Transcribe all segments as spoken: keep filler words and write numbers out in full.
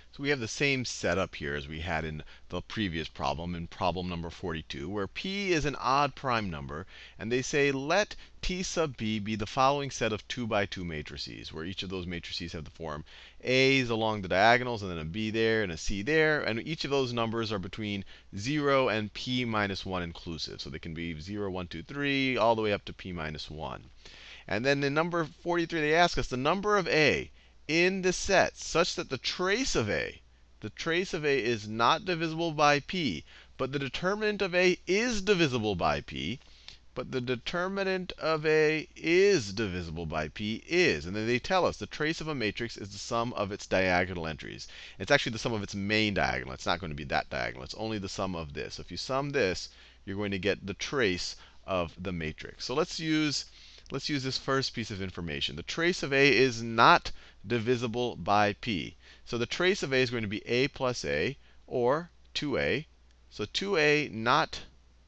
So we have the same setup here as we had in the previous problem, in problem number forty-two, where p is an odd prime number. And they say let T sub b be the following set of two by two matrices, where each of those matrices have the form A's along the diagonals, and then a B there, and a C there. And each of those numbers are between zero and p minus one inclusive. So they can be zero, one, two, three, all the way up to p minus one. And then in number forty-three, they ask us the number of A in the set such that the trace of A, the trace of A is not divisible by p, but the determinant of A is divisible by p. But the determinant of A is divisible by p is. And then they tell us the trace of a matrix is the sum of its diagonal entries. It's actually the sum of its main diagonal. It's not going to be that diagonal. It's only the sum of this. So if you sum this, you're going to get the trace of the matrix. So let's use Let's use this first piece of information. The trace of A is not divisible by p. So the trace of A is going to be A plus A, or two A. So two A not,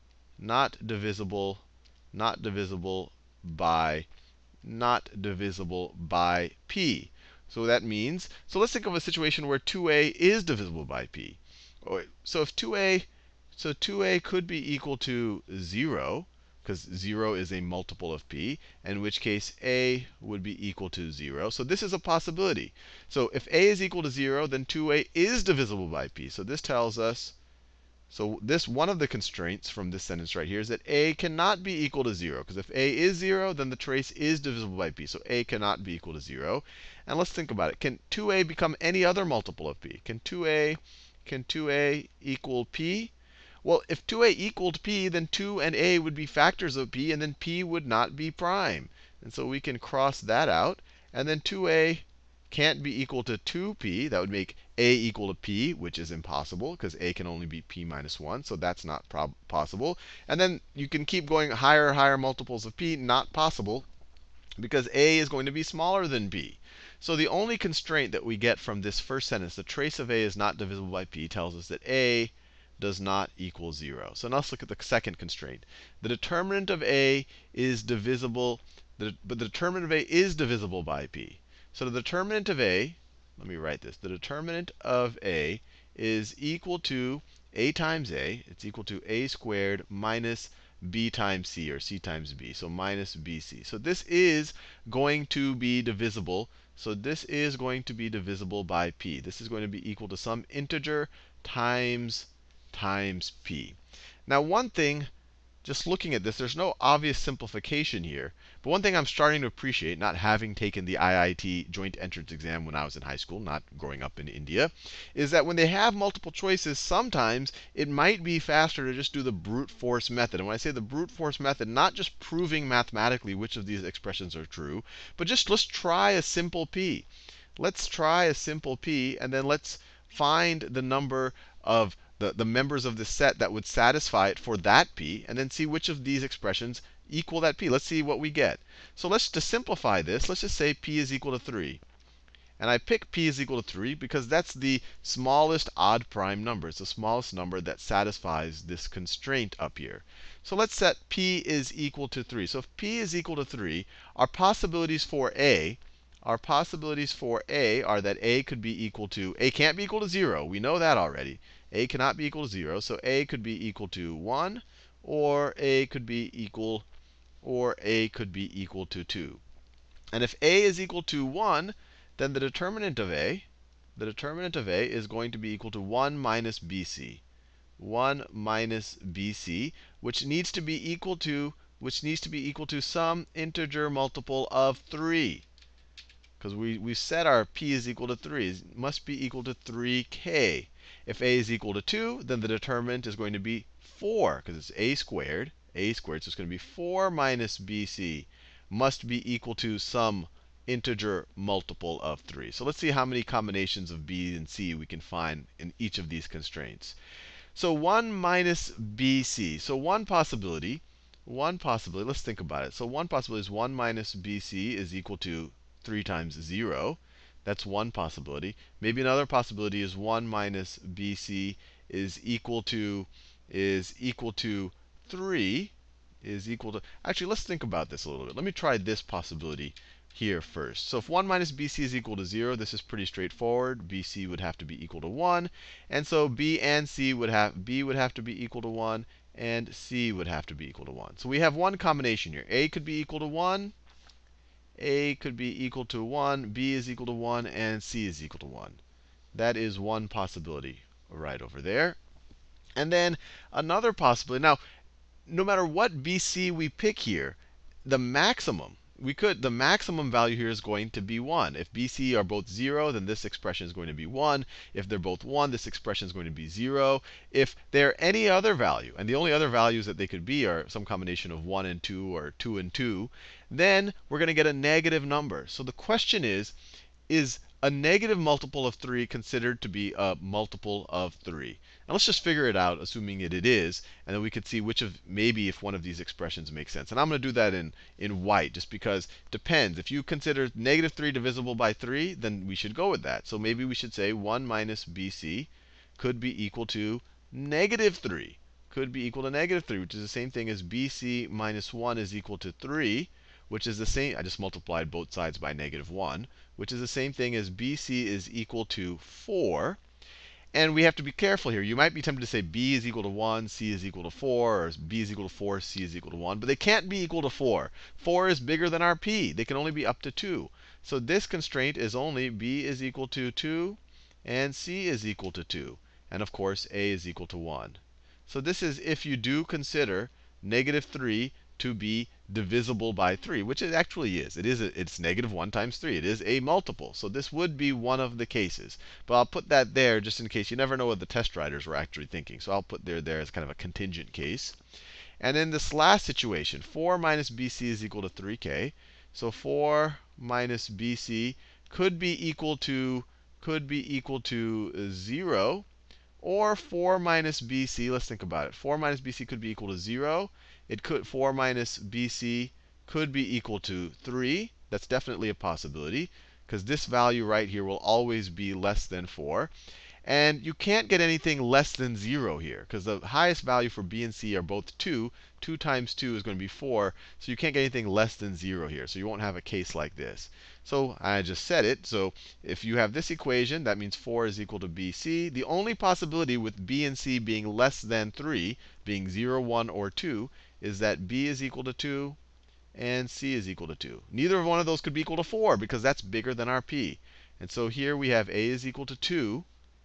not divisible, not divisible by, not divisible by p. So that means, so let's think of a situation where two A is divisible by p. So if two A, so two A could be equal to zero, because zero is a multiple of p, in which case A would be equal to zero. So this is a possibility. So if A is equal to zero, then two A is divisible by p. So this tells us, so this one of the constraints from this sentence right here is that A cannot be equal to zero. Because if A is zero, then the trace is divisible by p. So A cannot be equal to zero. And let's think about it. Can two A become any other multiple of p? Can two A, can two A equal p? Well, if two A equaled p, then two and A would be factors of p, and then p would not be prime. And so we can cross that out. And then two A can't be equal to two p. That would make A equal to p, which is impossible, because A can only be p minus one. So that's not possible. And then you can keep going higher, higher multiples of p. Not possible, because A is going to be smaller than b. So the only constraint that we get from this first sentence, the trace of A is not divisible by p, tells us that A does not equal zero. So now let's look at the second constraint. The determinant of A is divisible, the, but the determinant of A is divisible by p. So the determinant of A, let me write this. The determinant of A is equal to A times A. It's equal to A squared minus b times c, or c times b. So minus bc. So this is going to be divisible. So this is going to be divisible by p. This is going to be equal to some integer times times p. Now, one thing, just looking at this, there's no obvious simplification here. But one thing I'm starting to appreciate, not having taken the I I T joint entrance exam when I was in high school, not growing up in India, is that when they have multiple choices, sometimes it might be faster to just do the brute force method. And when I say the brute force method, not just proving mathematically which of these expressions are true, but just let's try a simple p. Let's try a simple p, and then let's find the number of the, the members of this set that would satisfy it for that p, and then see which of these expressions equal that p. Let's see what we get. So let's, to simplify this, let's just say p is equal to three. And I pick p is equal to three because that's the smallest odd prime number. It's the smallest number that satisfies this constraint up here. So let's set p is equal to three. So if p is equal to three, our possibilities for A, our possibilities for A are that A could be equal to, A can't be equal to zero. We know that already. A cannot be equal to zero. So A could be equal to one, or A could be equal, or A could be equal to two. And if A is equal to one, then the determinant of A, the determinant of A is going to be equal to one minus B C. one minus B C, which needs to be equal to, which needs to be equal to some integer multiple of three. Because we, we set our p is equal to three. It must be equal to three k. If A is equal to two, then the determinant is going to be four, because it's a squared. a squared, so it's going to be four minus B C must be equal to some integer multiple of three. So let's see how many combinations of b and c we can find in each of these constraints. So one minus B C. So one possibility, one possibility, let's think about it. So one possibility is one minus B C is equal to three times zero. That's one possibility. Maybe another possibility is one minus B C is equal to, is equal to three, is equal to, actually, let's think about this a little bit. Let me try this possibility here first. So if one minus B C is equal to zero, this is pretty straightforward. B C would have to be equal to one. And so B and C would have, B would have to be equal to one, and C would have to be equal to one. So we have one combination here. A could be equal to one, A could be equal to one, B is equal to one, and C is equal to one. That is one possibility right over there. And then another possibility. Now, no matter what B C we pick here, the maximum, we could, the maximum value here is going to be one. If B, C are both zero, then this expression is going to be one. If they're both one, this expression is going to be zero. If they're any other value, and the only other values that they could be are some combination of one and two or two and two, then we're going to get a negative number. So the question is, is a negative multiple of three considered to be a multiple of three? And let's just figure it out, assuming that it is, and then we could see which of, maybe if one of these expressions makes sense. And I'm going to do that in, in white, just because it depends. If you consider negative three divisible by three, then we should go with that. So maybe we should say one minus B C could be equal to negative three. Could be equal to negative three, which is the same thing as B C minus one is equal to three, which is the same. I just multiplied both sides by negative one, which is the same thing as B C is equal to four. And we have to be careful here. You might be tempted to say B is equal to one, C is equal to four, or B is equal to four, C is equal to one. But they can't be equal to four. four is bigger than our P. They can only be up to two. So this constraint is only B is equal to two, and C is equal to two. And of course, A is equal to one. So this is if you do consider negative three to be divisible by three, which it actually is. It is a, it's negative one times three. It is a multiple. So this would be one of the cases. But I'll put that there just in case. You never know what the test writers were actually thinking. So I'll put there there as kind of a contingent case. And in this last situation, four minus B C is equal to three K. So four minus B C could be equal to could be equal to zero. Or four minus B C, let's think about it. four minus B C could be equal to zero. It could four minus B C could be equal to three. That's definitely a possibility, because this value right here will always be less than four. And you can't get anything less than zero here, because the highest value for B and C are both two. two times two is going to be four. So you can't get anything less than zero here. So you won't have a case like this. So I just said it. So if you have this equation, that means four is equal to B C. The only possibility with B and C being less than three, being zero, one, or two, is that B is equal to two and C is equal to two. Neither of one of those could be equal to four, because that's bigger than our P. And so here we have A is equal to two.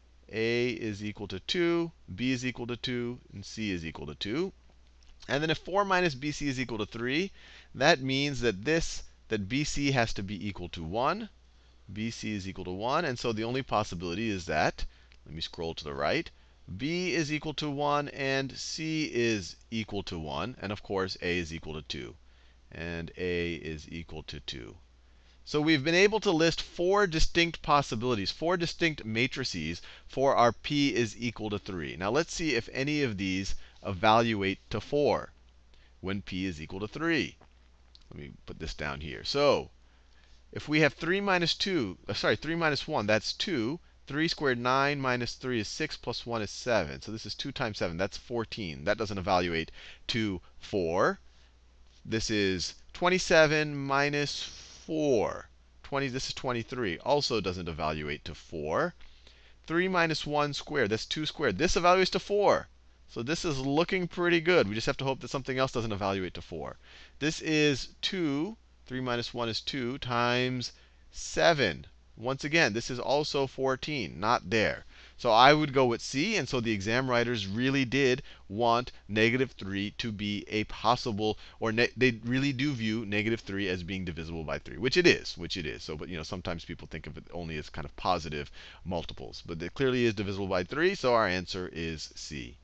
A is equal to two, B is equal to two, and C is equal to two. And then if four minus B C is equal to three, that means that this, that B C has to be equal to one. B C is equal to one. And so the only possibility is that, let me scroll to the right, B is equal to one and C is equal to one. And of course, A is equal to two. And A is equal to two. So we've been able to list four distinct possibilities, four distinct matrices for our P is equal to three. Now let's see if any of these evaluate to four when P is equal to three. Let me put this down here. So if we have three minus two, uh, sorry, three minus one, that's two. three squared, nine, minus three is six, plus one is seven. So this is two times seven. That's fourteen. That doesn't evaluate to four. This is twenty-seven minus four. twenty, this is twenty-three. Also doesn't evaluate to four. three minus one squared, that's two squared. This evaluates to four. So this is looking pretty good. We just have to hope that something else doesn't evaluate to four. This is two. three minus one is two times seven. Once again, this is also fourteen, not there. So I would go with C. And so the exam writers really did want negative three to be a possible, or they really do view negative three as being divisible by three, which it is, which it is. So, but you know, sometimes people think of it only as kind of positive multiples. But it clearly is divisible by three, so our answer is C.